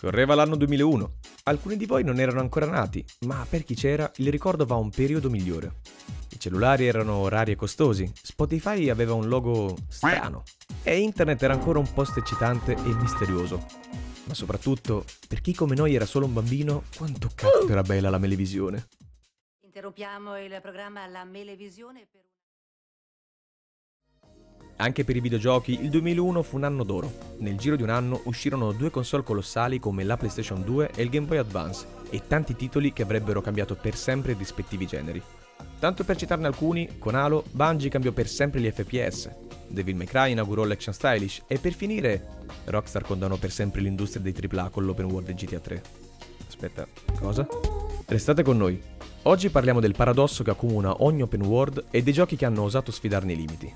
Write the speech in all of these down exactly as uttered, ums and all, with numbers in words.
Correva l'anno duemilauno. Alcuni di voi non erano ancora nati, ma per chi c'era il ricordo va a un periodo migliore. I cellulari erano rari e costosi, Spotify aveva un logo strano e internet era ancora un posto eccitante e misterioso. Ma soprattutto, per chi come noi era solo un bambino, quanto cazzo era bella la Melevisione. Interrompiamo il programma La Melevisione per... Anche per i videogiochi il duemilauno fu un anno d'oro. Nel giro di un anno uscirono due console colossali come la PlayStation due e il Game Boy Advance e tanti titoli che avrebbero cambiato per sempre i rispettivi generi. Tanto per citarne alcuni, con Halo Bungie cambiò per sempre gli F P S, Devil May Cry inaugurò l'action stylish e per finire Rockstar condannò per sempre l'industria dei tripla A con l'open world di G T A tre. Aspetta, cosa? Restate con noi. Oggi parliamo del paradosso che accomuna ogni open world e dei giochi che hanno osato sfidarne i limiti.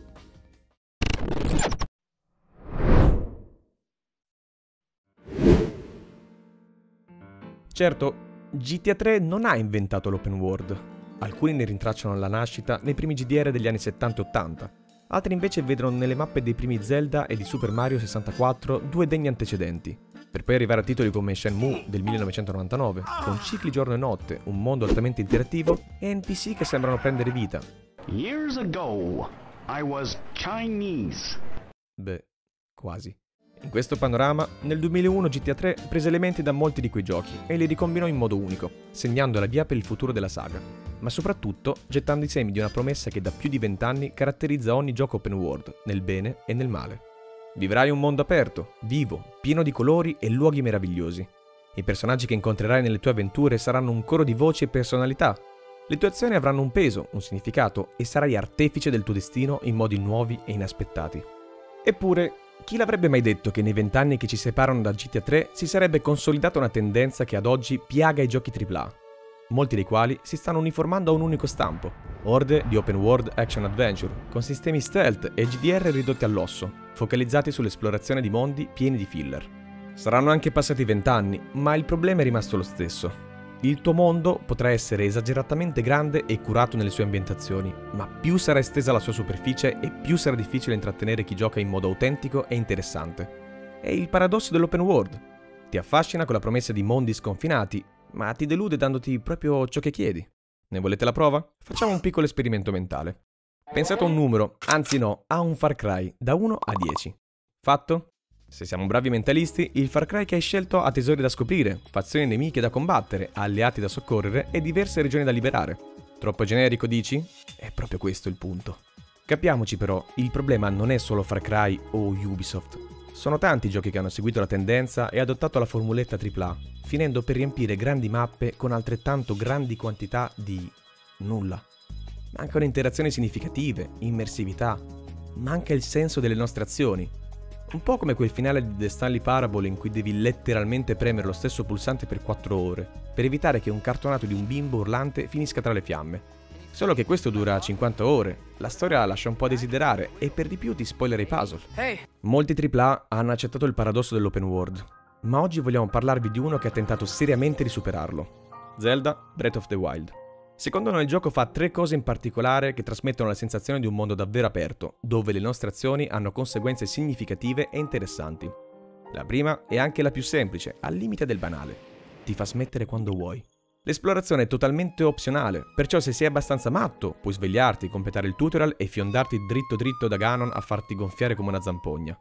Certo, G T A tre non ha inventato l'open world. Alcuni ne rintracciano la nascita nei primi G D R degli anni settanta e ottanta, altri invece vedono nelle mappe dei primi Zelda e di Super Mario sessantaquattro due degni antecedenti, per poi arrivare a titoli come Shenmue del millenovecentonovantanove, con cicli giorno e notte, un mondo altamente interattivo e N P C che sembrano prendere vita. Years ago, I was Chinese. Beh, quasi. In questo panorama, nel duemilauno G T A tre prese elementi da molti di quei giochi e li ricombinò in modo unico, segnando la via per il futuro della saga, ma soprattutto gettando i semi di una promessa che da più di vent'anni caratterizza ogni gioco open world, nel bene e nel male. Vivrai un mondo aperto, vivo, pieno di colori e luoghi meravigliosi. I personaggi che incontrerai nelle tue avventure saranno un coro di voci e personalità. Le tue azioni avranno un peso, un significato e sarai artefice del tuo destino in modi nuovi e inaspettati. Eppure, chi l'avrebbe mai detto che nei vent'anni che ci separano da G T A tre si sarebbe consolidata una tendenza che ad oggi piaga i giochi tripla A, molti dei quali si stanno uniformando a un unico stampo, orde di open world action adventure, con sistemi stealth e G D R ridotti all'osso, focalizzati sull'esplorazione di mondi pieni di filler. Saranno anche passati vent'anni, ma il problema è rimasto lo stesso. Il tuo mondo potrà essere esageratamente grande e curato nelle sue ambientazioni, ma più sarà estesa la sua superficie e più sarà difficile intrattenere chi gioca in modo autentico e interessante. È il paradosso dell'open world. Ti affascina con la promessa di mondi sconfinati, ma ti delude dandoti proprio ciò che chiedi. Ne volete la prova? Facciamo un piccolo esperimento mentale. Pensate a un numero, anzi no, a un Far Cry, da uno a dieci. Fatto? Se siamo bravi mentalisti, il Far Cry che hai scelto ha tesori da scoprire, fazioni nemiche da combattere, alleati da soccorrere e diverse regioni da liberare. Troppo generico, dici? È proprio questo il punto. Capiamoci però, il problema non è solo Far Cry o Ubisoft. Sono tanti i giochi che hanno seguito la tendenza e adottato la formuletta tripla A, finendo per riempire grandi mappe con altrettanto grandi quantità di... nulla. Mancano interazioni significative, immersività, manca il senso delle nostre azioni. Un po' come quel finale di The Stanley Parable in cui devi letteralmente premere lo stesso pulsante per quattro ore, per evitare che un cartonato di un bimbo urlante finisca tra le fiamme. Solo che questo dura cinquanta ore, la storia lascia un po' a desiderare e per di più ti spoilerà i puzzle. Hey. Molti tripla A hanno accettato il paradosso dell'open world, ma oggi vogliamo parlarvi di uno che ha tentato seriamente di superarlo. Zelda Breath of the Wild. Secondo noi il gioco fa tre cose in particolare che trasmettono la sensazione di un mondo davvero aperto, dove le nostre azioni hanno conseguenze significative e interessanti. La prima è anche la più semplice, al limite del banale. Ti fa smettere quando vuoi. L'esplorazione è totalmente opzionale, perciò se sei abbastanza matto, puoi svegliarti, completare il tutorial e fiondarti dritto dritto da Ganon a farti gonfiare come una zampogna.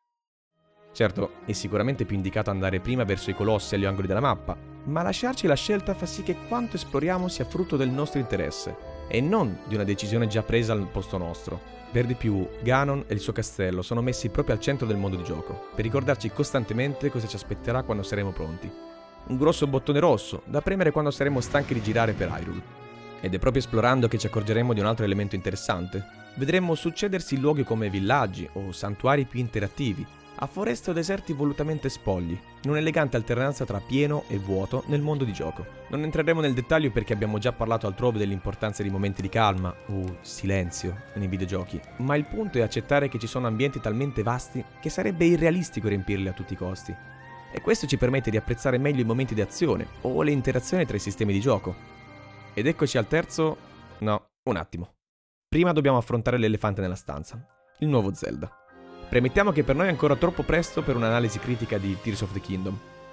Certo, è sicuramente più indicato andare prima verso i colossi agli angoli della mappa, ma lasciarci la scelta fa sì che quanto esploriamo sia frutto del nostro interesse, e non di una decisione già presa al posto nostro. Per di più, Ganon e il suo castello sono messi proprio al centro del mondo di gioco, per ricordarci costantemente cosa ci aspetterà quando saremo pronti. Un grosso bottone rosso, da premere quando saremo stanchi di girare per Hyrule. Ed è proprio esplorando che ci accorgeremo di un altro elemento interessante. Vedremo succedersi luoghi come villaggi o santuari più interattivi, a foreste o deserti volutamente spogli, in un'elegante alternanza tra pieno e vuoto nel mondo di gioco. Non entreremo nel dettaglio perché abbiamo già parlato altrove dell'importanza di momenti di calma o silenzio nei videogiochi, ma il punto è accettare che ci sono ambienti talmente vasti che sarebbe irrealistico riempirli a tutti i costi. E questo ci permette di apprezzare meglio i momenti di azione o le interazioni tra i sistemi di gioco. Ed eccoci al terzo... no, un attimo. Prima dobbiamo affrontare l'elefante nella stanza, il nuovo Zelda. Premettiamo che per noi è ancora troppo presto per un'analisi critica di Tears of the Kingdom,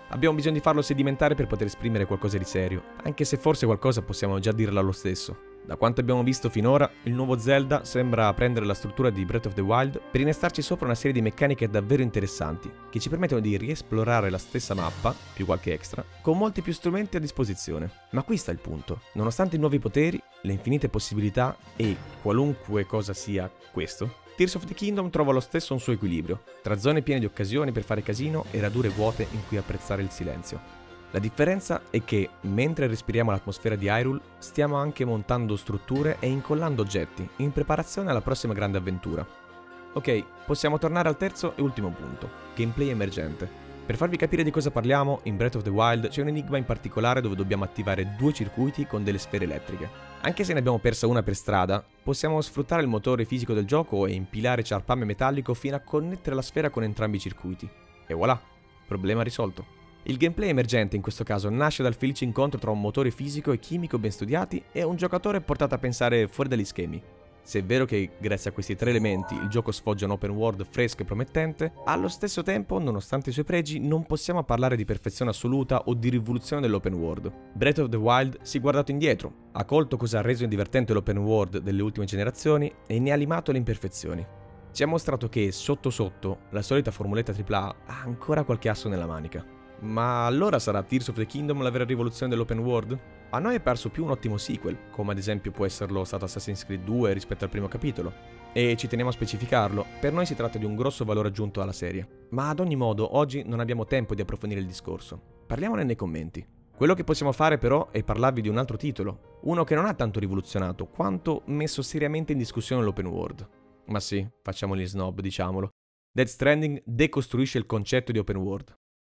Abbiamo bisogno di farlo sedimentare per poter esprimere qualcosa di serio, anche se forse qualcosa possiamo già dirla lo stesso. Da quanto abbiamo visto finora, il nuovo Zelda sembra prendere la struttura di Breath of the Wild per innestarci sopra una serie di meccaniche davvero interessanti, che ci permettono di riesplorare la stessa mappa, più qualche extra, con molti più strumenti a disposizione. Ma qui sta il punto. Nonostante i nuovi poteri, le infinite possibilità e qualunque cosa sia questo, Tears of the Kingdom trova lo stesso un suo equilibrio, tra zone piene di occasioni per fare casino e radure vuote in cui apprezzare il silenzio. La differenza è che, mentre respiriamo l'atmosfera di Hyrule, stiamo anche montando strutture e incollando oggetti, in preparazione alla prossima grande avventura. Ok, possiamo tornare al terzo e ultimo punto, gameplay emergente. Per farvi capire di cosa parliamo, in Breath of the Wild c'è un enigma in particolare dove dobbiamo attivare due circuiti con delle sfere elettriche. Anche se ne abbiamo persa una per strada, possiamo sfruttare il motore fisico del gioco e impilare ciarpame metallico fino a connettere la sfera con entrambi i circuiti. E voilà, problema risolto. Il gameplay emergente in questo caso nasce dal felice incontro tra un motore fisico e chimico ben studiati e un giocatore portato a pensare fuori dagli schemi. Se è vero che grazie a questi tre elementi il gioco sfoggia un open world fresco e promettente, allo stesso tempo, nonostante i suoi pregi, non possiamo parlare di perfezione assoluta o di rivoluzione dell'open world. Breath of the Wild si è guardato indietro, ha colto cosa ha reso divertente l'open world delle ultime generazioni e ne ha limato le imperfezioni. Ci ha mostrato che, sotto sotto, la solita formuletta tripla A ha ancora qualche asso nella manica. Ma allora sarà Tears of the Kingdom la vera rivoluzione dell'open world? A noi è parso più un ottimo sequel, come ad esempio può esserlo stato Assassin's Creed due rispetto al primo capitolo. E ci teniamo a specificarlo, per noi si tratta di un grosso valore aggiunto alla serie. Ma ad ogni modo, oggi non abbiamo tempo di approfondire il discorso. Parliamone nei commenti. Quello che possiamo fare però è parlarvi di un altro titolo, uno che non ha tanto rivoluzionato, quanto messo seriamente in discussione l'open world. Ma sì, facciamo gli snob, diciamolo. Death Stranding decostruisce il concetto di open world.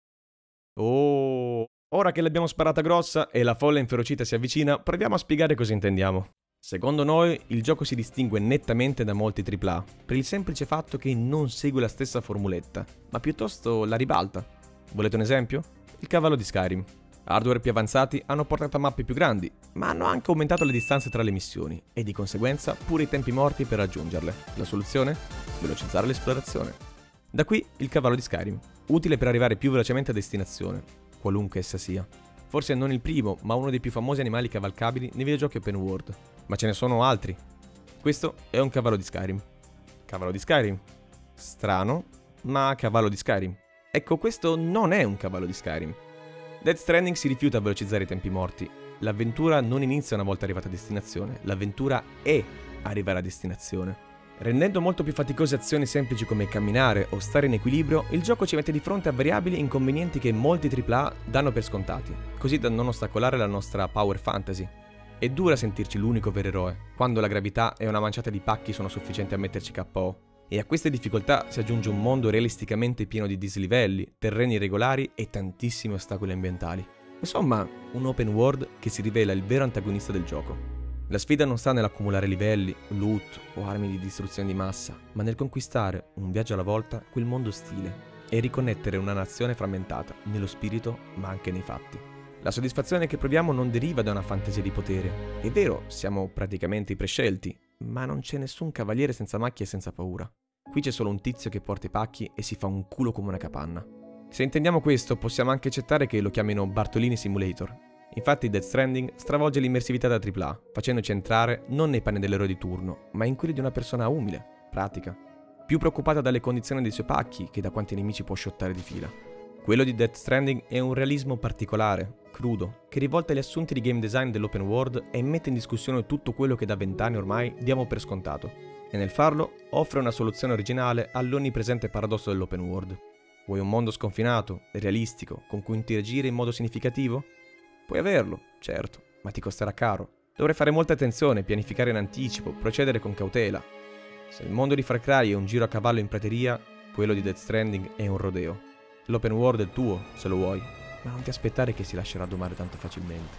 Oh, ora che l'abbiamo sparata grossa e la folla inferocita si avvicina, proviamo a spiegare cosa intendiamo. Secondo noi, il gioco si distingue nettamente da molti tripla A, per il semplice fatto che non segue la stessa formuletta, ma piuttosto la ribalta. Volete un esempio? Il cavallo di Skyrim. Hardware più avanzati hanno portato a mappe più grandi, ma hanno anche aumentato le distanze tra le missioni, e di conseguenza pure i tempi morti per raggiungerle. La soluzione? Velocizzare l'esplorazione. Da qui il cavallo di Skyrim, utile per arrivare più velocemente a destinazione, qualunque essa sia. Forse non il primo, ma uno dei più famosi animali cavalcabili nei videogiochi open world. Ma ce ne sono altri. Questo è un cavallo di Skyrim. Cavallo di Skyrim? Strano, ma cavallo di Skyrim. Ecco, questo non è un cavallo di Skyrim. Death Stranding si rifiuta a velocizzare i tempi morti. L'avventura non inizia una volta arrivata a destinazione, l'avventura è arrivare a destinazione. Rendendo molto più faticose azioni semplici come camminare o stare in equilibrio, il gioco ci mette di fronte a variabili e inconvenienti che molti tripla A danno per scontati, così da non ostacolare la nostra power fantasy. È dura sentirci l'unico vero eroe, quando la gravità e una manciata di pacchi sono sufficienti a metterci K O. E a queste difficoltà si aggiunge un mondo realisticamente pieno di dislivelli, terreni irregolari e tantissimi ostacoli ambientali. Insomma, un open world che si rivela il vero antagonista del gioco. La sfida non sta nell'accumulare livelli, loot o armi di distruzione di massa, ma nel conquistare, un viaggio alla volta, quel mondo ostile e riconnettere una nazione frammentata, nello spirito ma anche nei fatti. La soddisfazione che proviamo non deriva da una fantasia di potere. È vero, siamo praticamente i prescelti, ma non c'è nessun cavaliere senza macchie e senza paura. Qui c'è solo un tizio che porta i pacchi e si fa un culo come una capanna. Se intendiamo questo, possiamo anche accettare che lo chiamino Bartolini Simulator. Infatti Death Stranding stravolge l'immersività da tripla A, facendoci entrare non nei panni dell'eroe di turno, ma in quelli di una persona umile, pratica, più preoccupata dalle condizioni dei suoi pacchi che da quanti nemici può shottare di fila. Quello di Death Stranding è un realismo particolare, crudo, che rivolta gli assunti di game design dell'open world e mette in discussione tutto quello che da vent'anni ormai diamo per scontato, e nel farlo offre una soluzione originale all'onnipresente paradosso dell'open world. Vuoi un mondo sconfinato, realistico, con cui interagire in modo significativo? Puoi averlo, certo, ma ti costerà caro. Dovrai fare molta attenzione, pianificare in anticipo, procedere con cautela. Se il mondo di Far Cry è un giro a cavallo in prateria, quello di Death Stranding è un rodeo. L'open world è tuo, se lo vuoi, ma non ti aspettare che si lascerà domare tanto facilmente.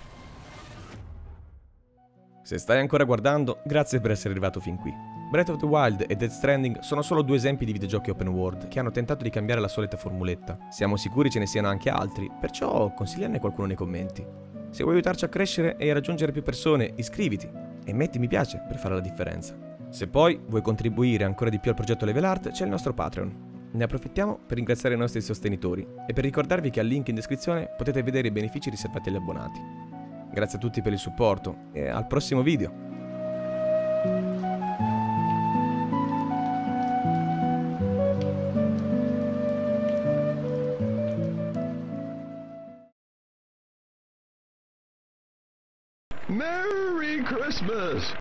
Se stai ancora guardando, grazie per essere arrivato fin qui. Breath of the Wild e Death Stranding sono solo due esempi di videogiochi open world che hanno tentato di cambiare la solita formuletta. Siamo sicuri ce ne siano anche altri, perciò consigliane qualcuno nei commenti. Se vuoi aiutarci a crescere e a raggiungere più persone, iscriviti e metti mi piace per fare la differenza. Se poi vuoi contribuire ancora di più al progetto Level Art, c'è il nostro Patreon. Ne approfittiamo per ringraziare i nostri sostenitori e per ricordarvi che al link in descrizione potete vedere i benefici riservati agli abbonati. Grazie a tutti per il supporto e al prossimo video! Merry Christmas!